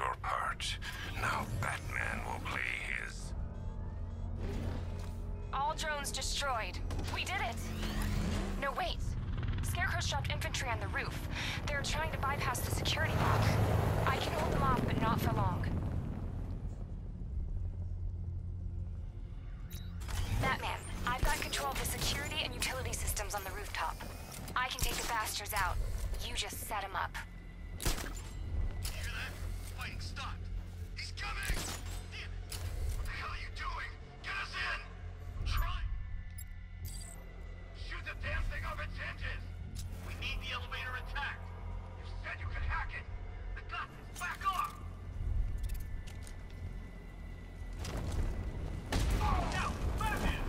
your part. Now Batman will play his. All drones destroyed. We did it! No, wait. Scarecrow's dropped infantry on the roof. They're trying to bypass the security lock. I can hold them off, but not for long. Batman, I've got control of the security and utility systems on the rooftop. I can take the bastards out. You just set them up. You hear that? Fighting stopped. He's coming! Damn it! What the hell are you doing? Get us in! Try! Shoot the damn thing off its hinges! We need the elevator intact! You said you could hack it! I got this! Back off! Now, Batman!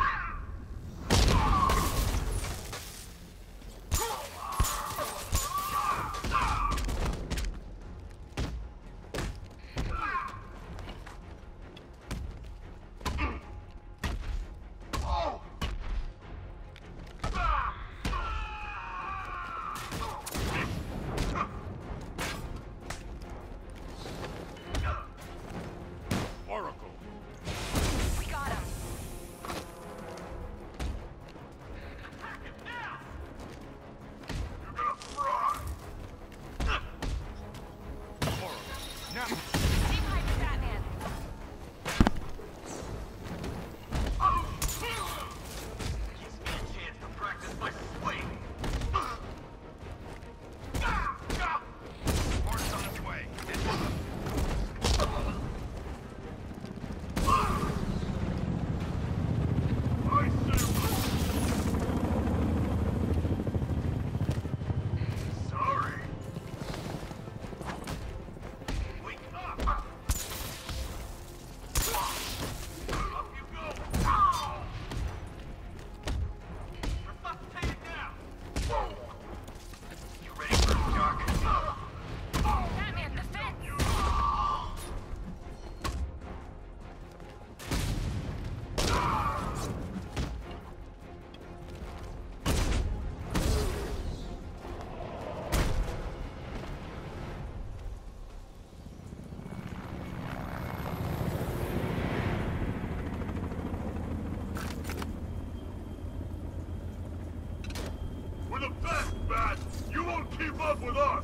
We're the best, Bat! You won't keep up with us!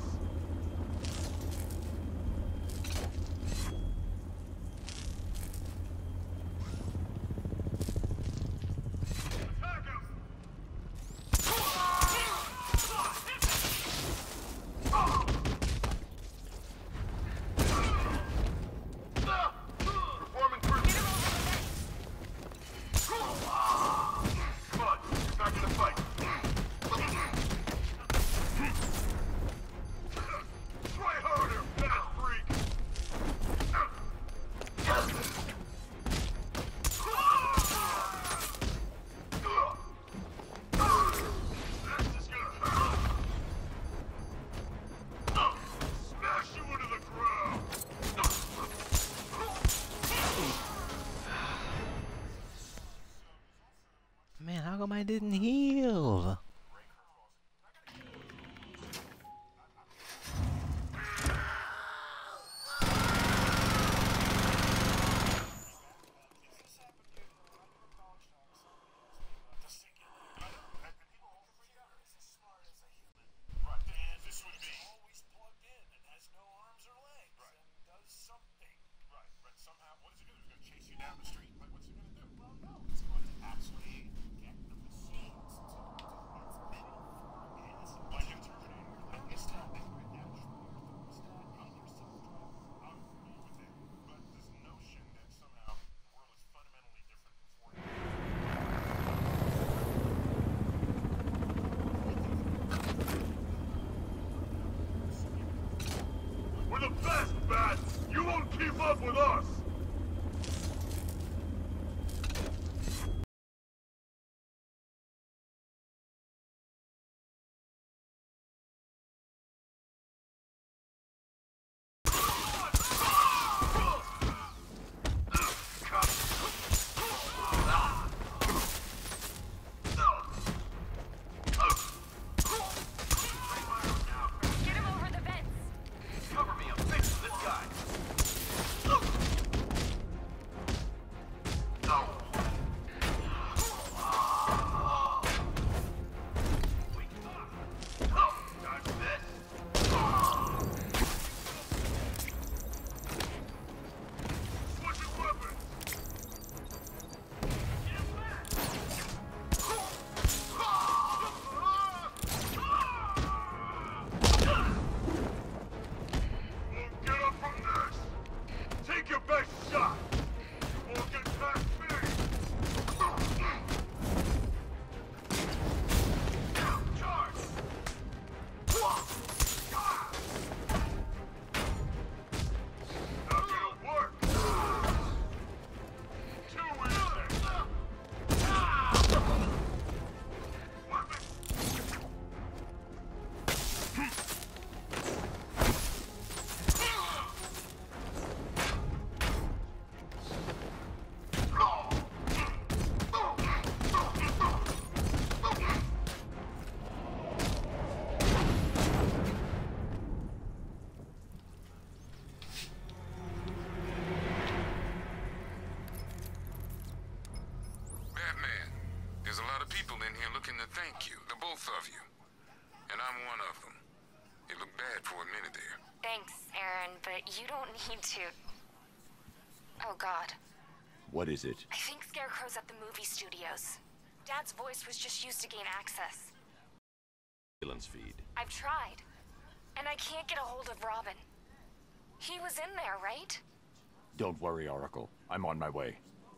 Attack him! Performing cruise. Come on, back in the fight. Try harder, fat freak! This is gonna hurt! Smash you into the ground! Man, how come I didn't heal? We're the best, Bat! You won't keep up with us! both of you. And I'm one of them. It looked bad for a minute there. Thanks, Aaron, but you don't need to. Oh, God. What is it? I think Scarecrow's at the movie studios. Dad's voice was just used to gain access. Surveillance feed. I've tried. And I can't get a hold of Robin. He was in there, right? Don't worry, Oracle. I'm on my way.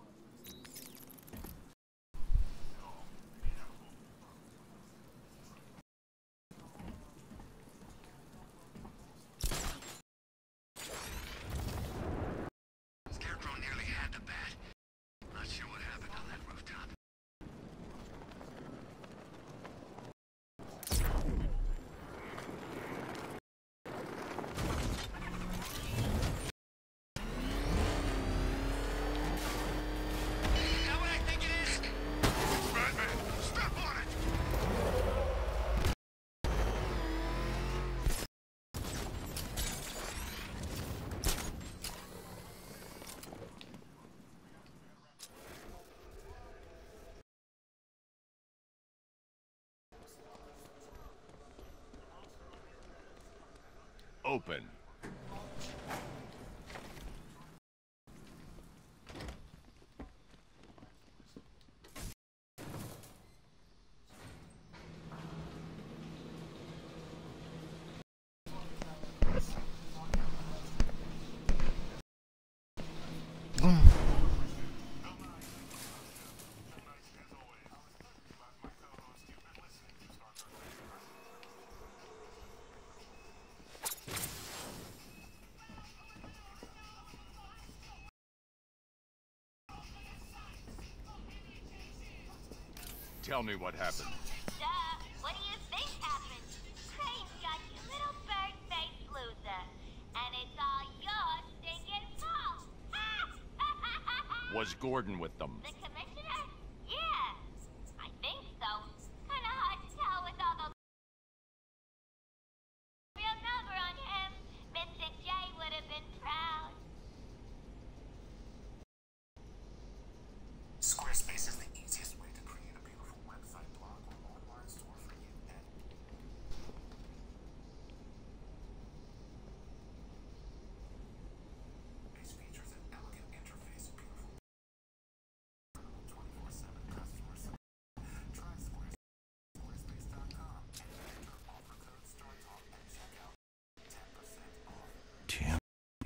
Scarecrow nearly had the bat. Not sure what happened on that rooftop. Is that what I think it is? Batman, step on it! Open. Tell me what happened. Duh, what do you think happened? Crane's got you little bird-faced loser. And it's all your stinking fault. Was Gordon with them? The commissioner? Yeah, I think so. Kinda hard to tell with all those... Real number on him. Mr. J would have been proud. Squarespace is the easiest way to create a beautiful website, blog, or online store for you and base features an elegant interface, beautiful 24/7 customer support. Try Squarespace.com and enter offer code StarTalk at checkout. 10% off. Damn.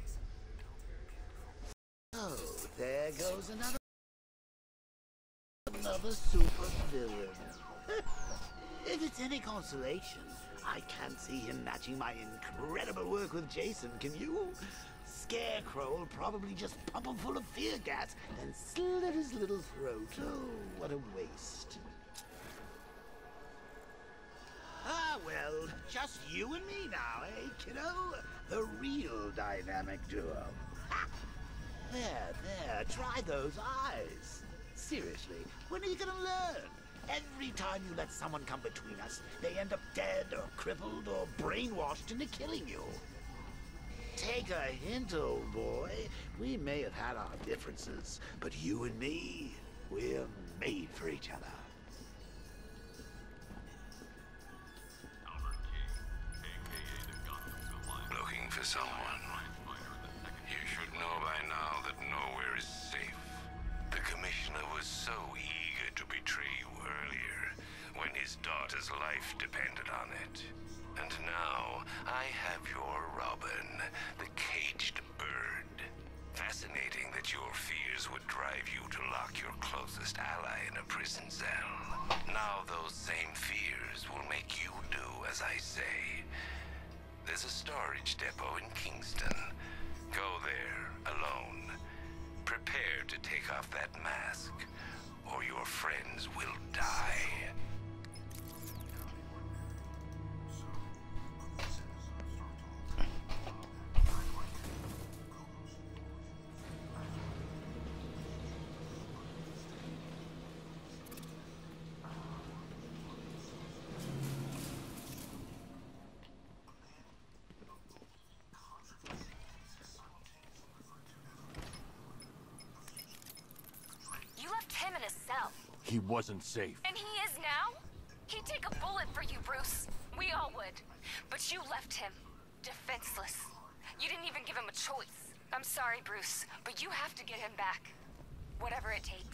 Oh, there goes another super villain. If it's any consolation, I can't see him matching my incredible work with Jason, can you? Scarecrow will probably just pump him full of fear gas and slit his little throat. Oh, what a waste. Ah, well, just you and me now, eh, kiddo? The real dynamic duo. Ha! There, try those eyes. Seriously, when are you gonna learn? Every time you let someone come between us, they end up dead or crippled or brainwashed into killing you. Take a hint, old boy. We may have had our differences, but you and me, we're made for each other. Looking for someone. You should know by now that nowhere is safe. The commissioner was so eager to betray you earlier, when his daughter's life depended on it. And now, I have your Robin, the caged bird. Fascinating that your fears would drive you to lock your closest ally in a prison cell. Now those same fears will make you do as I say. There's a storage depot in Kingston. Go there, alone. Prepare to take off that mask, or your friends will die. You left him in a cell. He wasn't safe. And he is now? He take a bullet for you, Bruce. We all would. But you left him defenseless. You didn't even give him a choice. I'm sorry, Bruce, but you have to get him back. Whatever it takes.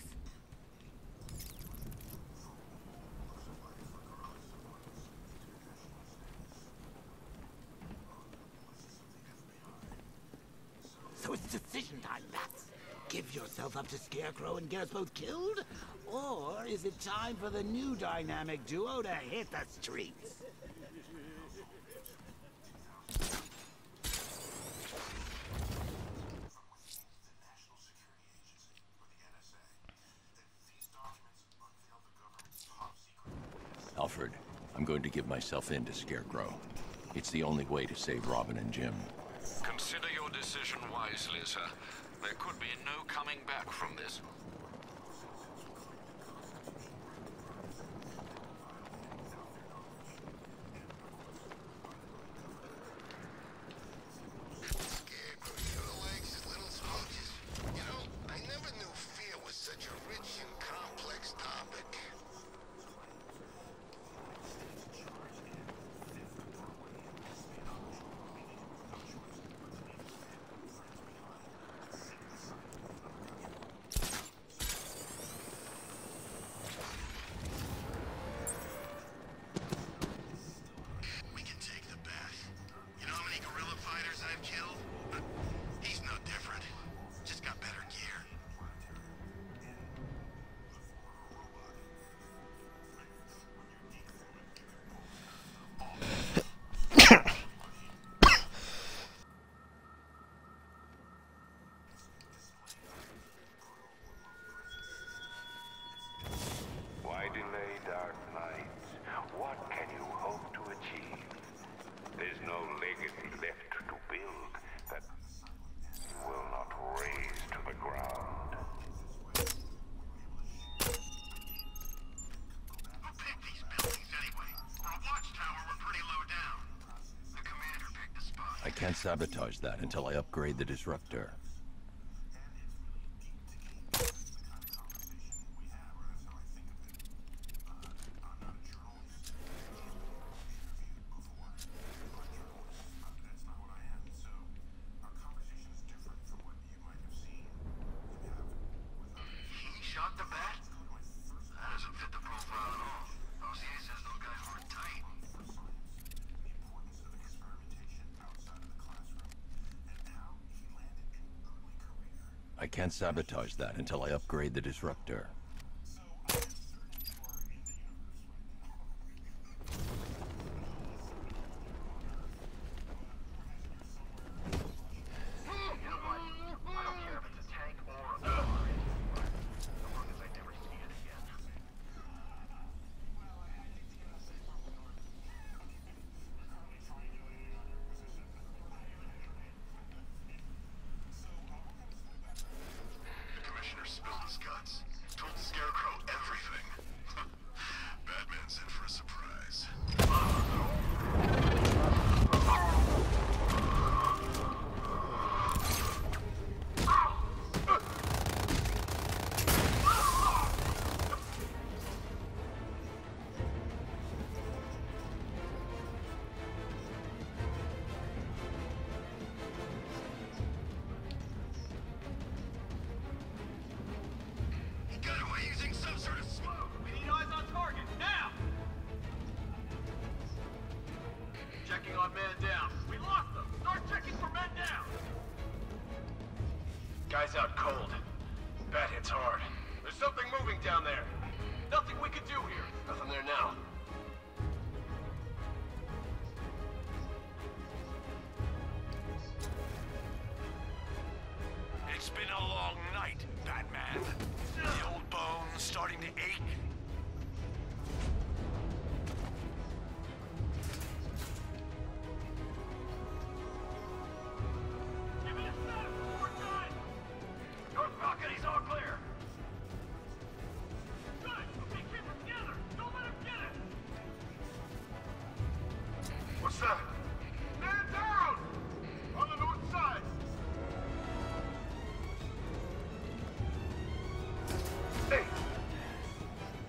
So it's decision time, Bats. Give yourself up to Scarecrow and get us both killed? Or is it time for the new dynamic duo to hit the streets? Alfred, I'm going to give myself in to Scarecrow. It's the only way to save Robin and Jim. Consider your decision wisely, sir. There could be no coming back from this. Scarecrow sure likes his little smooches. You know, I never knew fear was such a rich and complex topic. We can take the bat. You know how many guerrilla fighters I've killed? He's no different. Just got better gear. Why delay, Dark Knight? What can you hope to achieve? There's no legacy left to build that will not raise to the ground. Who picked these buildings anyway? For a watchtower, we're pretty low down. The commander picked the spot. I can't sabotage that until I upgrade the disruptor. He shot the bat? That doesn't fit the profile at all. OCA says those guys weren't tight. I can't sabotage that until I upgrade the disruptor. You know what? I don't care if it's a tank or a car. So long as I never see it again. The commissioner spilled his guts. Told Scarecrow everything. Batman sent for a surprise. He got away using some sort of smoke. We need eyes on target, now! Checking on man down. We lost them! Start checking for men down! Guy's out cold. Bat hits hard. There's something moving down there. Nothing we can do here. Nothing there now. It's been a long night, Batman. The old bones starting to ache. Give me a status report, guys! North balcony's all clear. Good! Okay, keep it together! Don't let him get it! What's that? Man down! On the north side! Hey!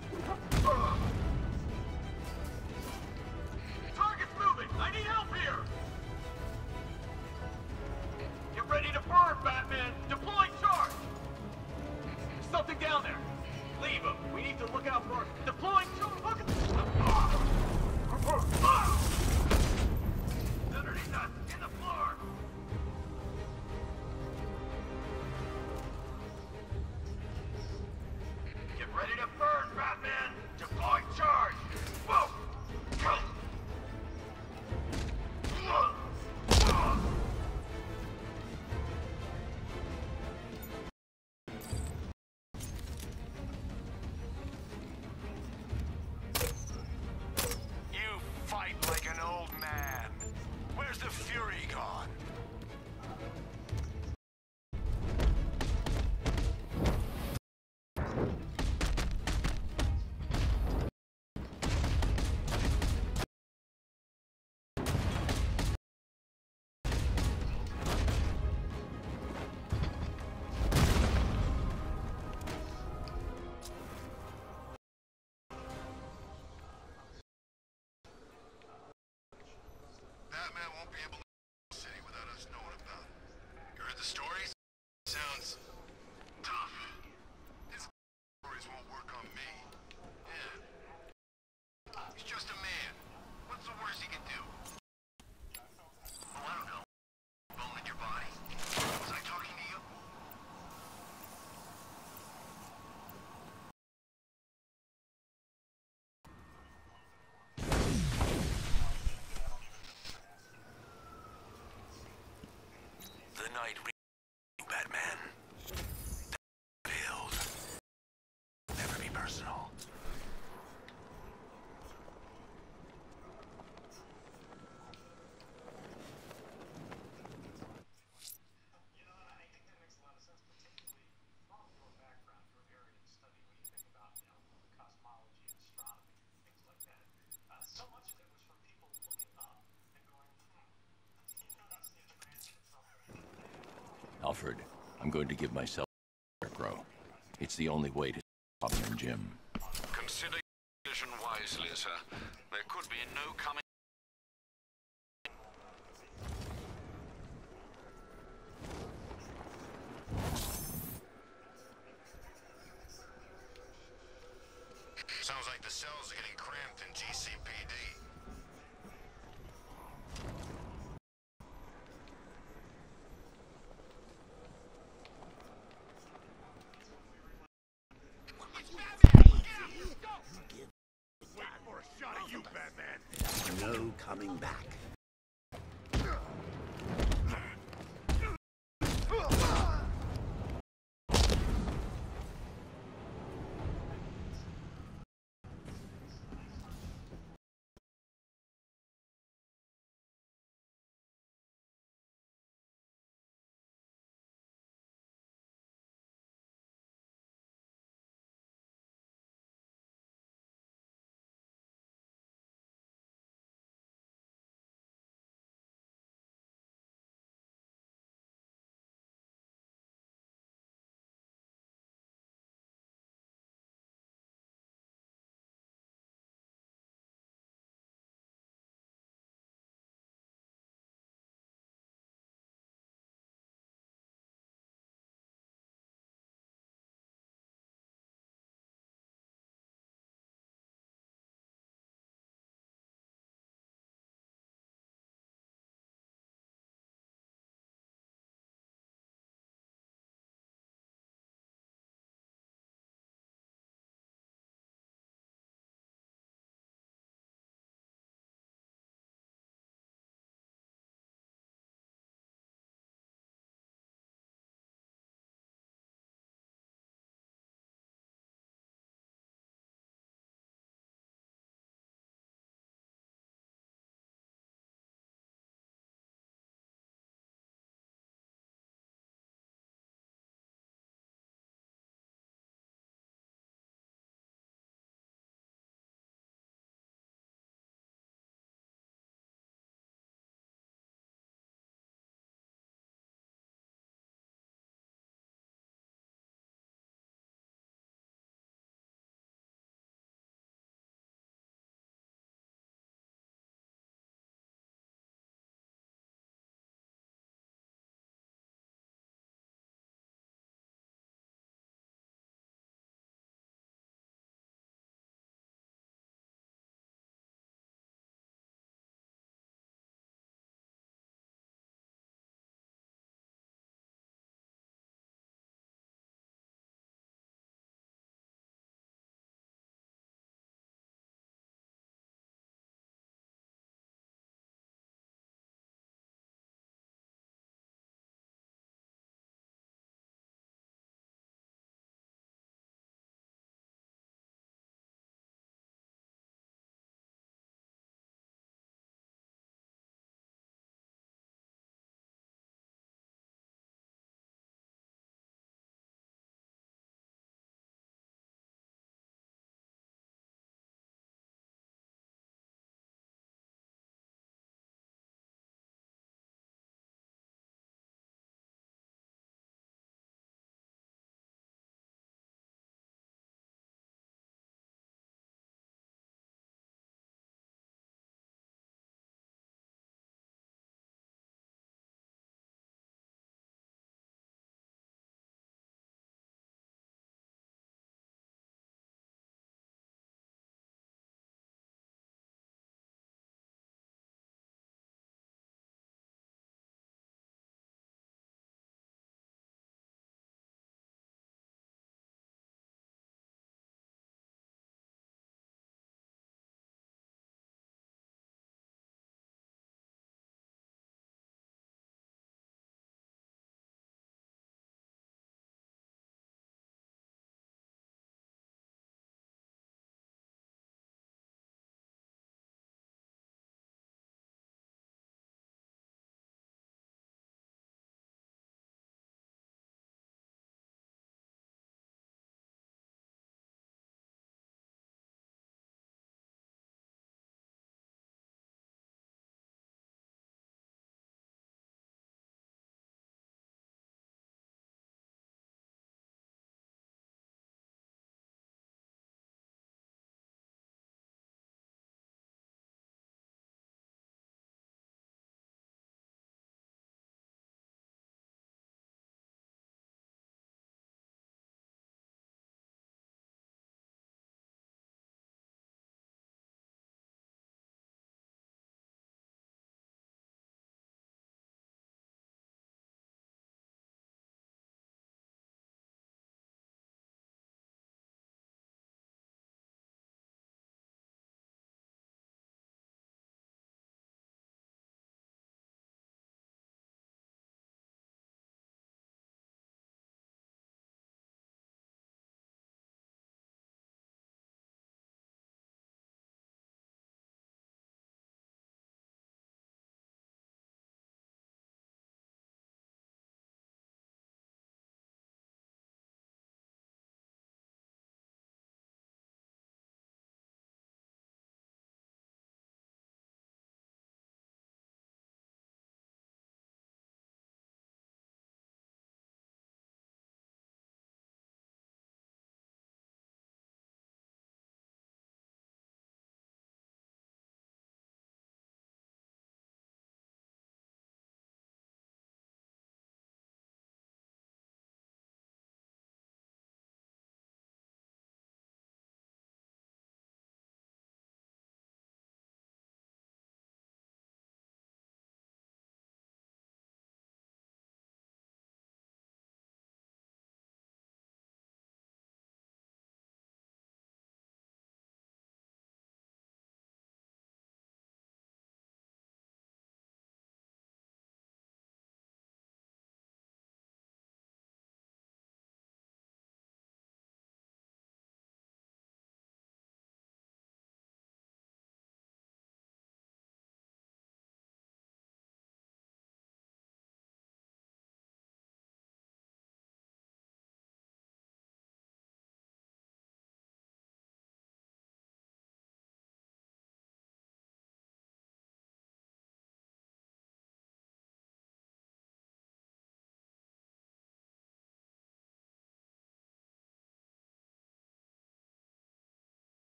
ready to burn, Batman! Deploy charge! There's something down there. Leave him. We need to look out for... Deploying charge! Look at... Underneath us! In the floor! Get ready to burn, Batman! Deploy charge! Whoa! You fight like an old man. Where's the fury gone? Batman won't be able to leave the city without us knowing about it. You heard the stories? Sounds tough. His stories won't work on me. Yeah. He's just a man. What's the worst he can do? Oh, I don't know. Bone in your body? Was I talking to you? The night Batman. Build. Never be personal. Alfred, I'm going to give myself Scarecrow. It's the only way to stop Robin and Jim. Consider your decision wisely, sir. There could be no coming